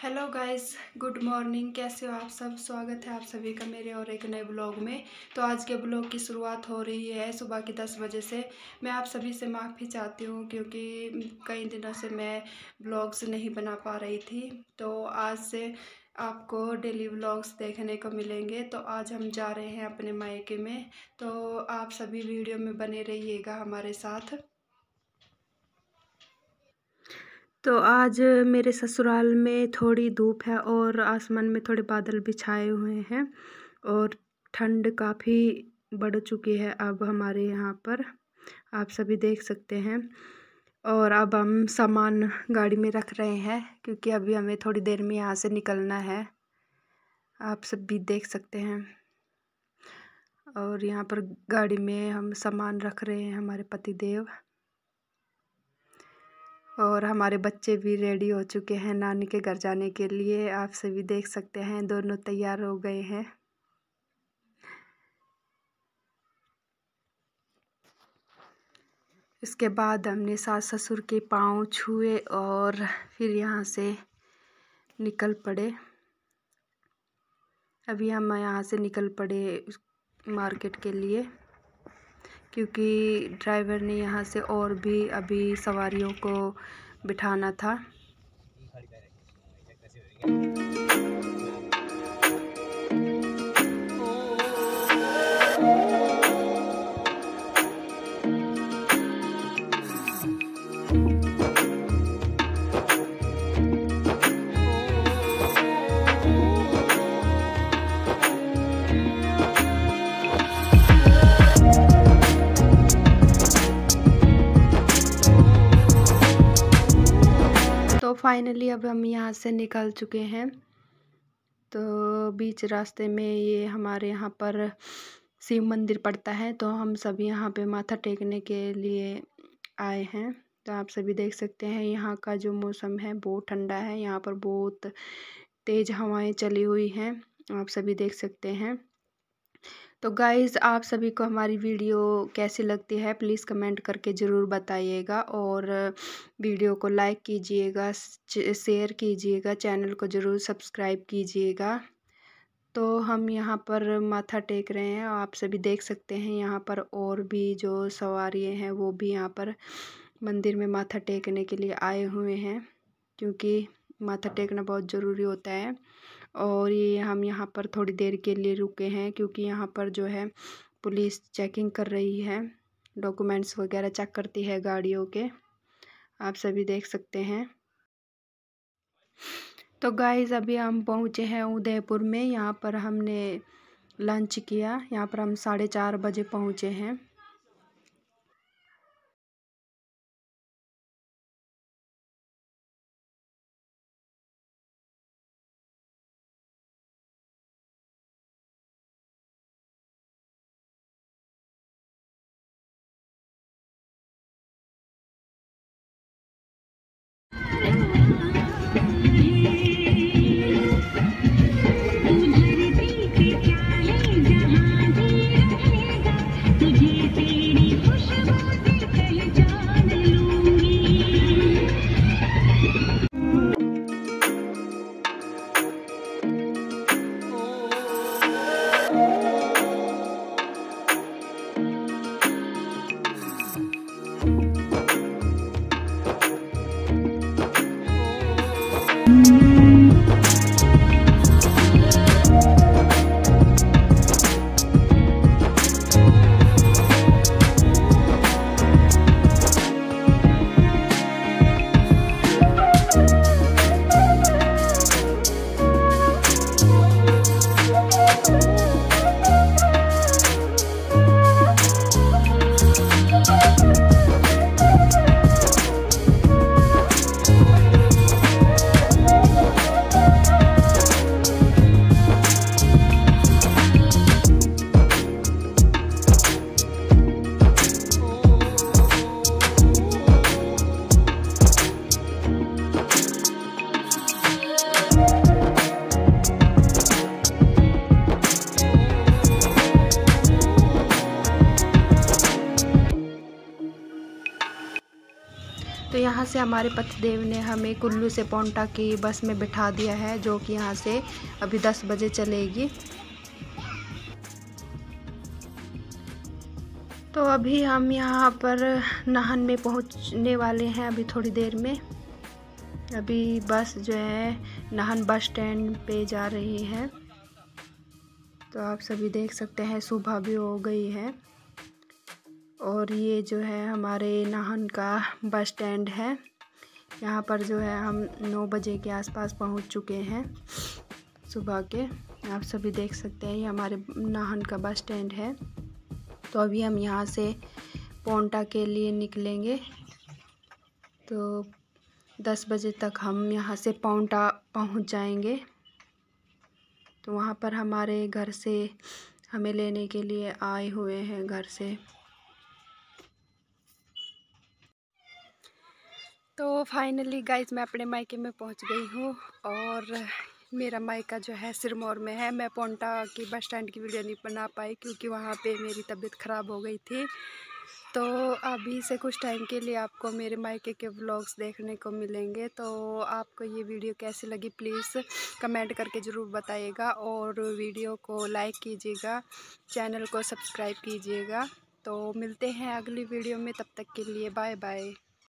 Hello guys, good morning. कैसे हो आप सब? स्वागत है आप सभी का मेरे और एक नए ब्लॉग में। तो आज के ब्लॉग की शुरुआत हो रही है सुबह की 10 बजे से। मैं आप सभी से माफ़ी चाहती हूँ क्योंकि कई दिनों से मैं ब्लॉग्स नहीं बना पा रही थी। तो आज से आपको डेली ब्लॉग्स देखने को मिलेंगे। तो आज हम जा रहे हैं अपने मायके में, तो आप सभी वीडियो में बने रहिएगा हमारे साथ। तो आज मेरे ससुराल में थोड़ी धूप है और आसमान में थोड़े बादल भी छाए हुए हैं और ठंड काफ़ी बढ़ चुकी है अब हमारे यहाँ पर, आप सभी देख सकते हैं। और अब हम सामान गाड़ी में रख रहे हैं क्योंकि अभी हमें थोड़ी देर में यहाँ से निकलना है, आप सब भी देख सकते हैं। और यहाँ पर गाड़ी में हम सामान रख रहे हैं, हमारे पतिदेव और हमारे बच्चे भी रेडी हो चुके हैं नानी के घर जाने के लिए। आप सभी देख सकते हैं दोनों तैयार हो गए हैं। इसके बाद हमने सास ससुर के पाँव छुए और फिर यहाँ से निकल पड़े। अभी हम यहाँ से निकल पड़े मार्केट के लिए क्योंकि ड्राइवर ने यहाँ से और भी अभी सवारियों को बिठाना था। तो फाइनली अब हम यहाँ से निकल चुके हैं। तो बीच रास्ते में ये हमारे यहाँ पर शिव मंदिर पड़ता है, तो हम सभी यहाँ पे माथा टेकने के लिए आए हैं। तो आप सभी देख सकते हैं यहाँ का जो मौसम है बहुत ठंडा है, यहाँ पर बहुत तेज़ हवाएं चली हुई हैं, आप सभी देख सकते हैं। तो गाइज़, आप सभी को हमारी वीडियो कैसी लगती है प्लीज़ कमेंट करके ज़रूर बताइएगा और वीडियो को लाइक कीजिएगा, शेयर कीजिएगा, चैनल को ज़रूर सब्सक्राइब कीजिएगा। तो हम यहाँ पर माथा टेक रहे हैं, आप सभी देख सकते हैं यहाँ पर और भी जो सवारियाँ हैं वो भी यहाँ पर मंदिर में माथा टेकने के लिए आए हुए हैं क्योंकि माथा टेकना बहुत ज़रूरी होता है। और ये हम यहाँ पर थोड़ी देर के लिए रुके हैं क्योंकि यहाँ पर जो है पुलिस चेकिंग कर रही है, डॉक्यूमेंट्स वगैरह चेक करती है गाड़ियों के, आप सभी देख सकते हैं। तो गाइज़, अभी हम पहुँचे हैं उदयपुर में, यहाँ पर हमने लंच किया, यहाँ पर हम 4:30 बजे पहुँचे हैं। यहाँ से हमारे पतिदेव ने हमें कुल्लू से पोंटा की बस में बिठा दिया है, जो कि यहाँ से अभी 10 बजे चलेगी। तो अभी हम यहाँ पर नाहन में पहुँचने वाले हैं अभी थोड़ी देर में। अभी बस जो है नाहन बस स्टैंड पे जा रही है। तो आप सभी देख सकते हैं सुबह भी हो गई है। और ये जो है हमारे नाहन का बस स्टैंड है। यहाँ पर जो है हम 9 बजे के आसपास पहुँच चुके हैं सुबह के। आप सभी देख सकते हैं ये हमारे नाहन का बस स्टैंड है। तो अभी हम यहाँ से पोंटा के लिए निकलेंगे। तो 10 बजे तक हम यहाँ से पोंटा पहुँच जाएंगे। तो वहाँ पर हमारे घर से हमें लेने के लिए आए हुए हैं घर से। तो फाइनली गाइस मैं अपने मायके में पहुँच गई हूँ और मेरा मायका जो है सिरमौर में है। मैं पोंटा की बस स्टैंड की वीडियो नहीं बना पाई क्योंकि वहाँ पे मेरी तबीयत ख़राब हो गई थी। तो अभी से कुछ टाइम के लिए आपको मेरे मायके के व्लॉग्स देखने को मिलेंगे। तो आपको ये वीडियो कैसी लगी प्लीज़ कमेंट करके ज़रूर बताइएगा और वीडियो को लाइक कीजिएगा, चैनल को सब्सक्राइब कीजिएगा। तो मिलते हैं अगली वीडियो में, तब तक के लिए बाय बाय।